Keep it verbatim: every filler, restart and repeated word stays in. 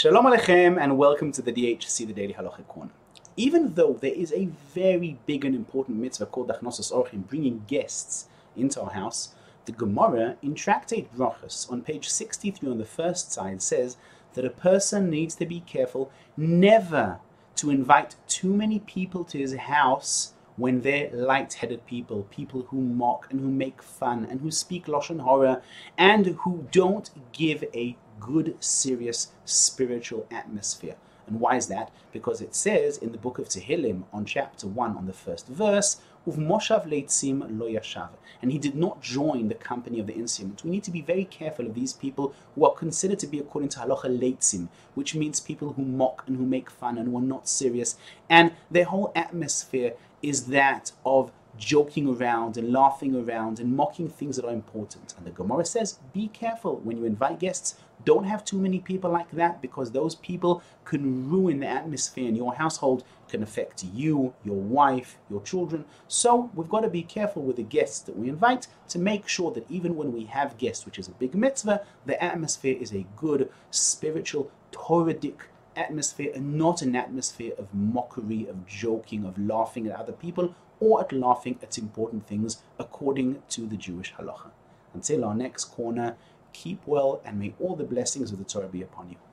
Shalom Aleichem and welcome to the D H C, the Daily Halachic Corner. Even though there is a very big and important mitzvah called Hachnasat Orchim, bringing guests into our house, the Gemara in Tractate Brachos on page sixty-three on the first side says that a person needs to be careful never to invite too many people to his house when they're lightheaded people, people who mock and who make fun and who speak Lashon Hara and who don't give a good, serious, spiritual atmosphere. And why is that? Because it says in the book of Tehillim on chapter one on the first verse, Uv Moshav Leitzim Lo Yashav, and he did not join the company of the insolent. We need to be very careful of these people who are considered to be, according to Halacha, Leitzim, which means people who mock and who make fun and who are not serious. And their whole atmosphere is that of joking around and laughing around and mocking things that are important. And the Gemara says, be careful when you invite guests. Don't have too many people like that, because those people can ruin the atmosphere in your household, can affect you, your wife, your children. So we've got to be careful with the guests that we invite to make sure that even when we have guests, which is a big mitzvah, the atmosphere is a good, spiritual, Toradic atmosphere and not an atmosphere of mockery, of joking, of laughing at other people, or at laughing at important things according to the Jewish halacha. Until our next corner, keep well and may all the blessings of the Torah be upon you.